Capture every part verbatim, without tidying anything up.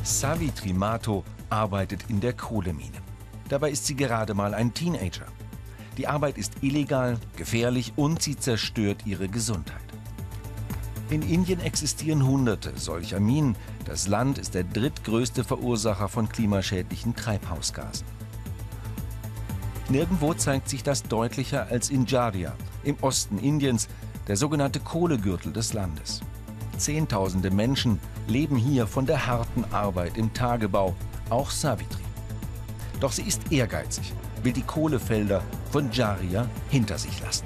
Savitri Mato arbeitet in der Kohlemine. Dabei ist sie gerade mal ein Teenager. Die Arbeit ist illegal, gefährlich und sie zerstört ihre Gesundheit. In Indien existieren Hunderte solcher Minen. Das Land ist der drittgrößte Verursacher von klimaschädlichen Treibhausgasen. Nirgendwo zeigt sich das deutlicher als in Jharia, im Osten Indiens, der sogenannte Kohlegürtel des Landes. Zehntausende Menschen leben hier von der harten Arbeit im Tagebau, auch Savitri. Doch sie ist ehrgeizig, will die Kohlefelder von Jharia hinter sich lassen.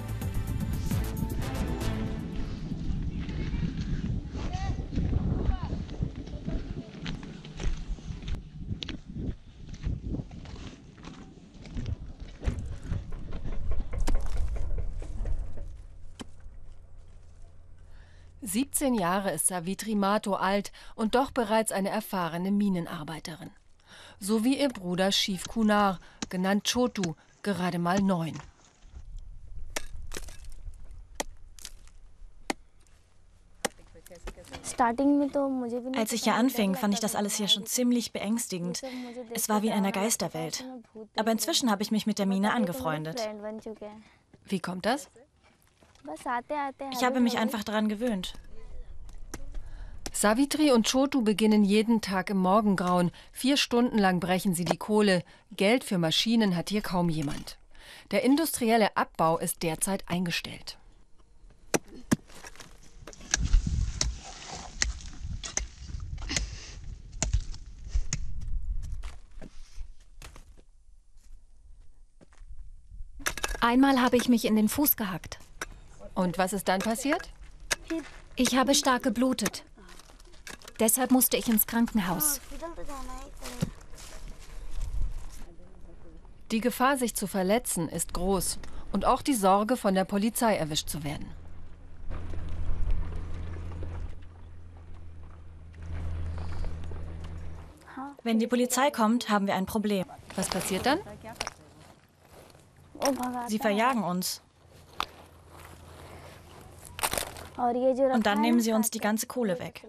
siebzehn Jahre ist Savitri Mato alt und doch bereits eine erfahrene Minenarbeiterin. So wie ihr Bruder Shiv Kunar, genannt Chotu, gerade mal neun. Als ich hier anfing, fand ich das alles hier schon ziemlich beängstigend. Es war wie in einer Geisterwelt. Aber inzwischen habe ich mich mit der Mine angefreundet. Wie kommt das? Ich habe mich einfach daran gewöhnt. Savitri und Chotu beginnen jeden Tag im Morgengrauen. Vier Stunden lang brechen sie die Kohle. Geld für Maschinen hat hier kaum jemand. Der industrielle Abbau ist derzeit eingestellt. Einmal habe ich mich in den Fuß gehackt. Und was ist dann passiert? Ich habe stark geblutet. Deshalb musste ich ins Krankenhaus. Die Gefahr, sich zu verletzen, ist groß. Und auch die Sorge, von der Polizei erwischt zu werden. Wenn die Polizei kommt, haben wir ein Problem. Was passiert dann? Sie verjagen uns. Und dann nehmen sie uns die ganze Kohle weg.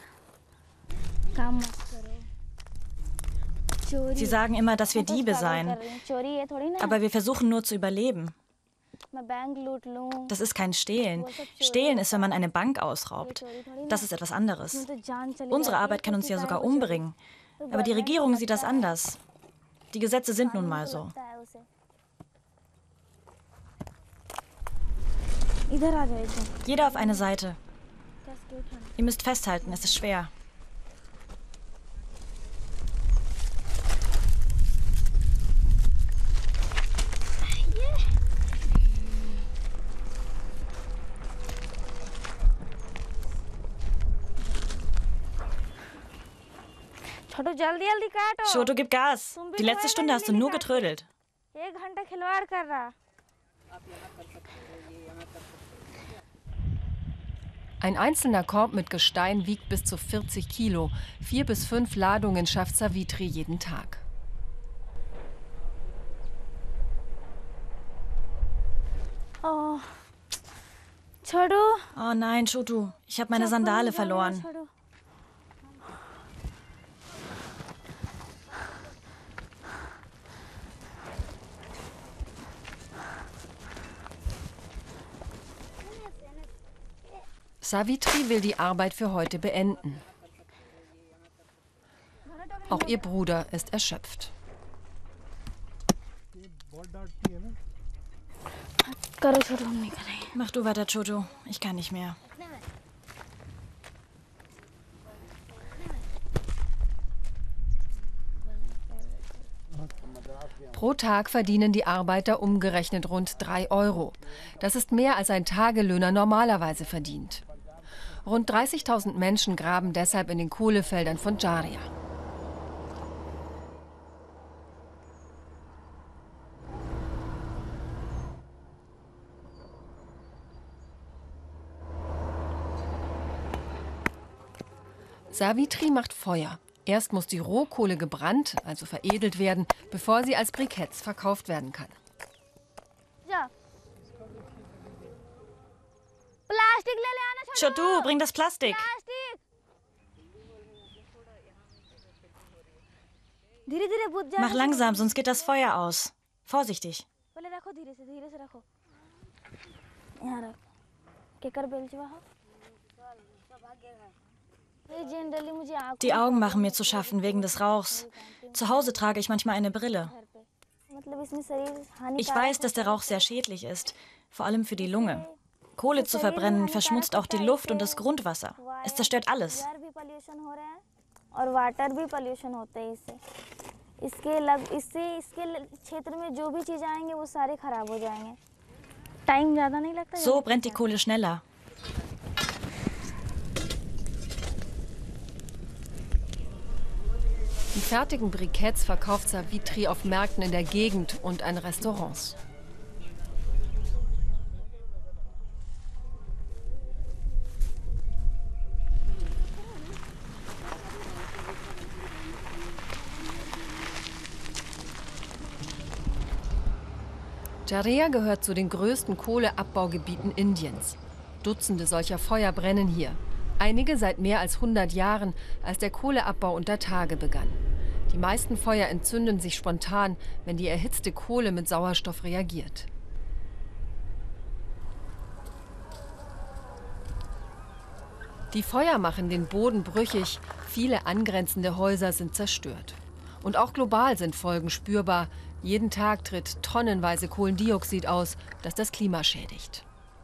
Sie sagen immer, dass wir Diebe seien. Aber wir versuchen nur zu überleben. Das ist kein Stehlen. Stehlen ist, wenn man eine Bank ausraubt. Das ist etwas anderes. Unsere Arbeit kann uns ja sogar umbringen. Aber die Regierung sieht das anders. Die Gesetze sind nun mal so. Jeder auf eine Seite. Ihr müsst festhalten, es ist schwer. Chotu, gib Gas. Die letzte Stunde hast du nur getrödelt. Ein einzelner Korb mit Gestein wiegt bis zu vierzig Kilo. Vier bis fünf Ladungen schafft Savitri jeden Tag. Oh, Chotu. Oh nein, Chotu. Ich habe meine Sandale verloren. Savitri will die Arbeit für heute beenden. Auch ihr Bruder ist erschöpft. Mach du weiter, Chotu. Ich kann nicht mehr. Pro Tag verdienen die Arbeiter umgerechnet rund drei Euro. Das ist mehr, als ein Tagelöhner normalerweise verdient. Rund dreißigtausend Menschen graben deshalb in den Kohlefeldern von Jharia. Savitri macht Feuer. Erst muss die Rohkohle gebrannt, also veredelt werden, bevor sie als Briketts verkauft werden kann. Ja. Chotu, bring das Plastik. Mach langsam, sonst geht das Feuer aus. Vorsichtig. Die Augen machen mir zu schaffen wegen des Rauchs. Zu Hause trage ich manchmal eine Brille. Ich weiß, dass der Rauch sehr schädlich ist, vor allem für die Lunge. Kohle zu verbrennen verschmutzt auch die Luft und das Grundwasser. Es zerstört alles. So brennt die Kohle schneller. Die fertigen Briketts verkauft Savitri auf Märkten in der Gegend und an Restaurants. Jharia gehört zu den größten Kohleabbaugebieten Indiens. Dutzende solcher Feuer brennen hier. Einige seit mehr als hundert Jahren, als der Kohleabbau unter Tage begann. Die meisten Feuer entzünden sich spontan, wenn die erhitzte Kohle mit Sauerstoff reagiert. Die Feuer machen den Boden brüchig, viele angrenzende Häuser sind zerstört. Und auch global sind Folgen spürbar. Jeden Tag tritt tonnenweise Kohlendioxid aus, das das Klima schädigt.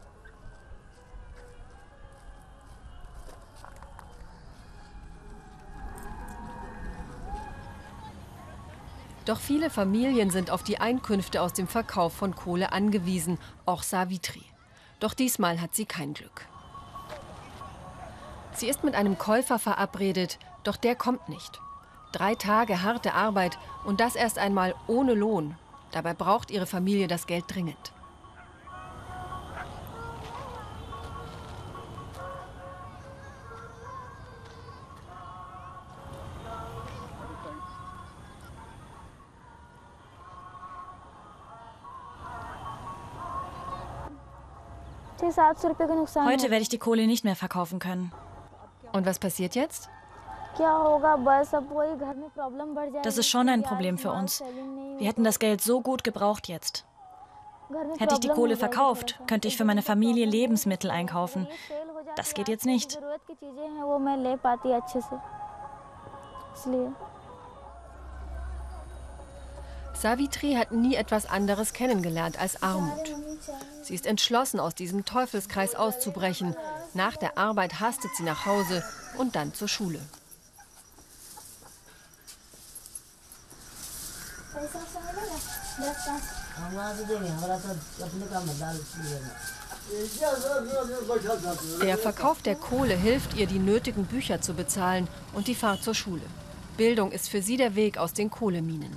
Doch viele Familien sind auf die Einkünfte aus dem Verkauf von Kohle angewiesen, auch Savitri. Doch diesmal hat sie kein Glück. Sie ist mit einem Käufer verabredet, doch der kommt nicht. Drei Tage harte Arbeit und das erst einmal ohne Lohn. Dabei braucht ihre Familie das Geld dringend. Heute werde ich die Kohle nicht mehr verkaufen können. Und was passiert jetzt? Das ist schon ein Problem für uns. Wir hätten das Geld so gut gebraucht jetzt. Hätte ich die Kohle verkauft, könnte ich für meine Familie Lebensmittel einkaufen. Das geht jetzt nicht. Savitri hat nie etwas anderes kennengelernt als Armut. Sie ist entschlossen, aus diesem Teufelskreis auszubrechen. Nach der Arbeit hastet sie nach Hause und dann zur Schule. Der Verkauf der Kohle hilft ihr, die nötigen Bücher zu bezahlen und die Fahrt zur Schule. Bildung ist für sie der Weg aus den Kohleminen.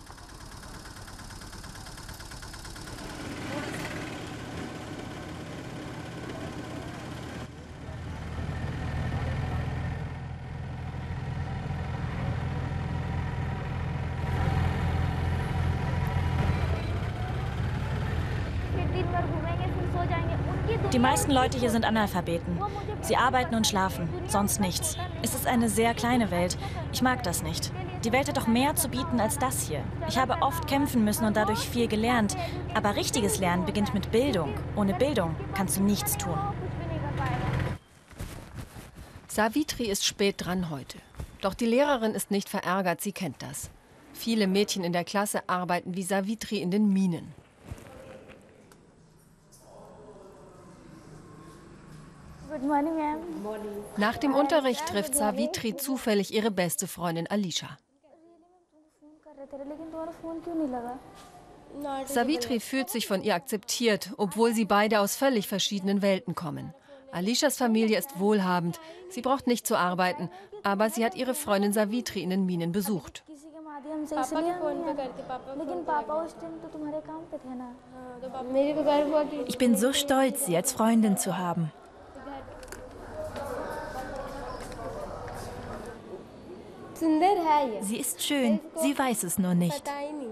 Die meisten Leute hier sind Analphabeten. Sie arbeiten und schlafen, sonst nichts. Es ist eine sehr kleine Welt. Ich mag das nicht. Die Welt hat doch mehr zu bieten als das hier. Ich habe oft kämpfen müssen und dadurch viel gelernt. Aber richtiges Lernen beginnt mit Bildung. Ohne Bildung kannst du nichts tun. Savitri ist spät dran heute. Doch die Lehrerin ist nicht verärgert, sie kennt das. Viele Mädchen in der Klasse arbeiten wie Savitri in den Minen. Nach dem Unterricht trifft Savitri zufällig ihre beste Freundin Alisha. Savitri fühlt sich von ihr akzeptiert, obwohl sie beide aus völlig verschiedenen Welten kommen. Alishas Familie ist wohlhabend, sie braucht nicht zu arbeiten, aber sie hat ihre Freundin Savitri in den Minen besucht. Ich bin so stolz, sie als Freundin zu haben. Sie ist schön, sie weiß es nur nicht.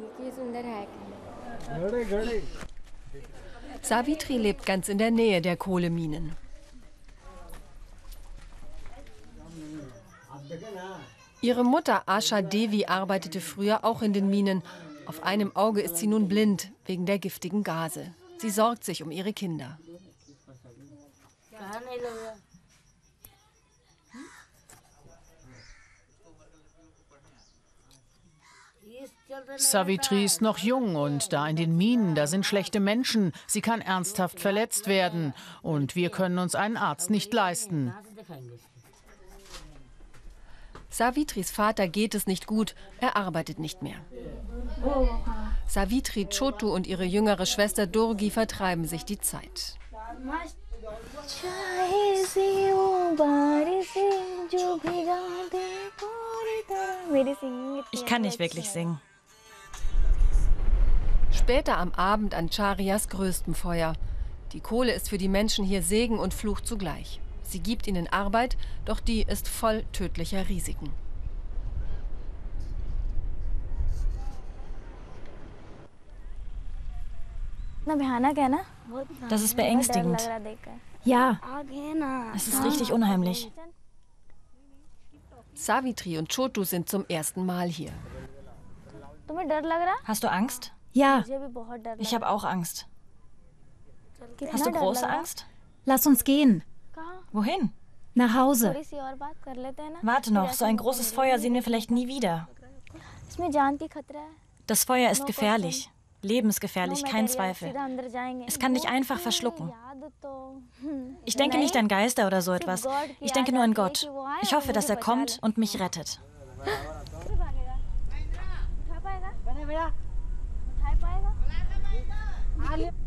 Savitri lebt ganz in der Nähe der Kohleminen. Ihre Mutter Asha Devi arbeitete früher auch in den Minen. Auf einem Auge ist sie nun blind wegen der giftigen Gase. Sie sorgt sich um ihre Kinder. Savitri ist noch jung und da in den Minen, da sind schlechte Menschen. Sie kann ernsthaft verletzt werden und wir können uns einen Arzt nicht leisten. Savitris Vater geht es nicht gut, er arbeitet nicht mehr. Savitri, Chotu und ihre jüngere Schwester Durgi vertreiben sich die Zeit. Ich kann nicht wirklich singen. Später am Abend an Charias größtem Feuer. Die Kohle ist für die Menschen hier Segen und Fluch zugleich. Sie gibt ihnen Arbeit, doch die ist voll tödlicher Risiken. Das ist beängstigend. Ja, Es ist richtig unheimlich. Savitri und Chotu sind zum ersten Mal hier. Hast du Angst? ja. Ich habe auch Angst. Hast du große Angst? Lass uns gehen. Wohin? Nach Hause. Warte noch, so ein großes Feuer sehen wir vielleicht nie wieder. Das Feuer ist gefährlich. Lebensgefährlich, kein Zweifel. Es kann dich einfach verschlucken. Ich denke nicht an Geister oder so etwas. Ich denke nur an Gott. Ich hoffe, dass er kommt und mich rettet. Bye.